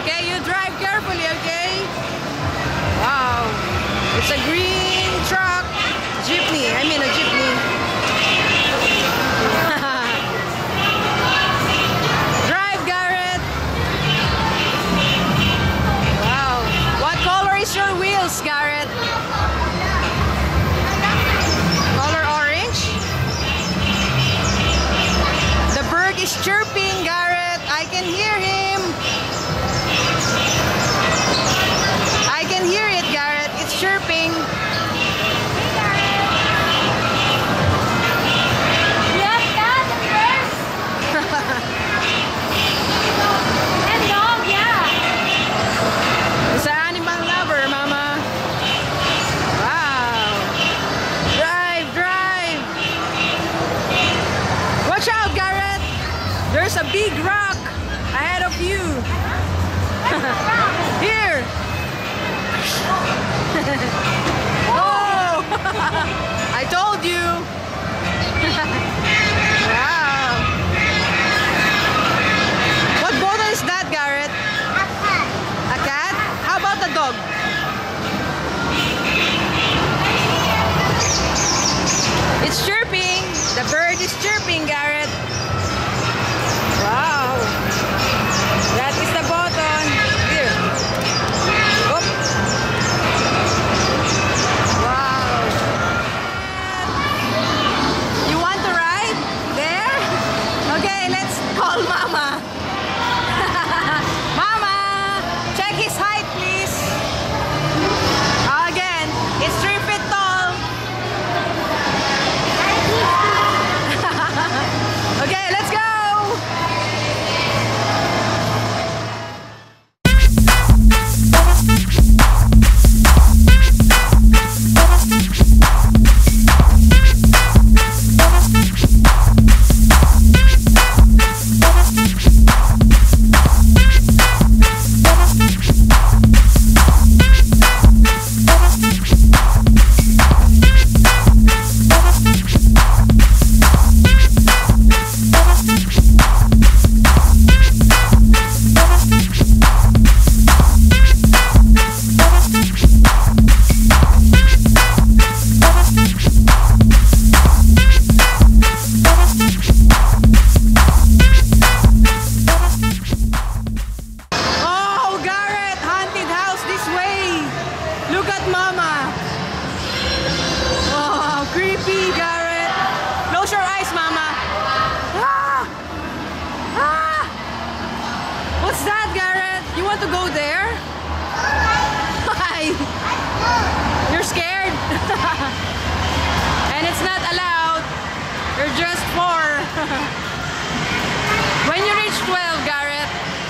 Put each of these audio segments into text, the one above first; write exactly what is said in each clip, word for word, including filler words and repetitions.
Okay, you drive carefully, okay? Wow. It's a green truck. Jeepney. I mean a jeepney. Drive, Garrett. Wow. What color is your wheels, Garrett? Color orange? The bird is chirping, Garrett. I can hear him. I can hear it, Garrett. It's chirping. It's an animal lover, Mama. Wow. Drive, drive. Watch out, Garrett. There's a big rock ahead of you. Here. Oh! I told you. Wow. What bottle is that, Garrett? A cat? How about the dog? It's chirping. The bird is chirping, Garrett. Wow. That is the button. Here. Oop. Wow. You want to ride? There? Okay, let's call Mama. Mama! Check his height, please. Again, it's three feet tall. Okay, let's go! Look at Mama. Oh, creepy, Garrett. Close your eyes, Mama. Ah! Ah! What's that, Garrett? You want to go there? Why? You're scared? And it's not allowed. You're just four. When you reach twelve, Garrett.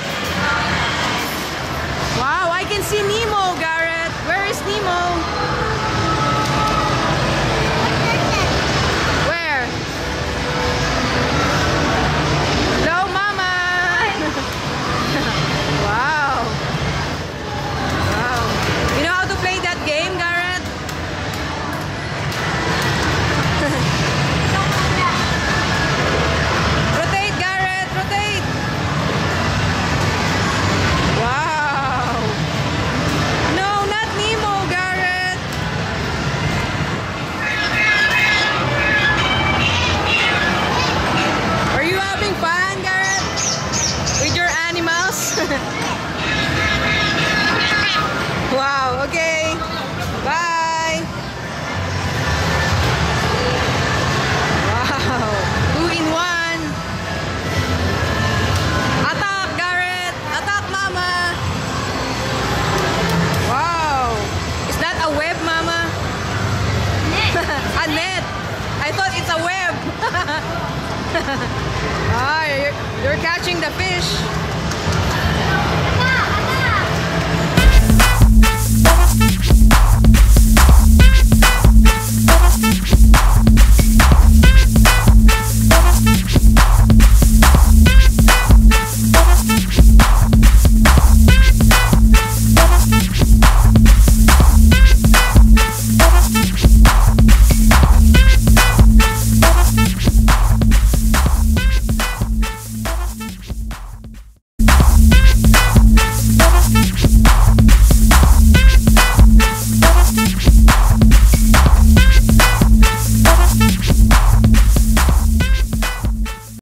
Wow, I can see Nemo, Garrett. Where is Nemo? Where? Hello, Mama! Wow. Wow. You know how to play that game, Garrett? Rotate, Garrett, rotate! Wow! No, not Nemo, Garrett! Are you having fun, Garrett? With your animals? Wow, okay. Bye! Wow! Two in one! Attack, Garrett! Attack, Mama! Wow! Is that a web, Mama? A net! I thought it's a web! Ah, you're, you're catching the fish!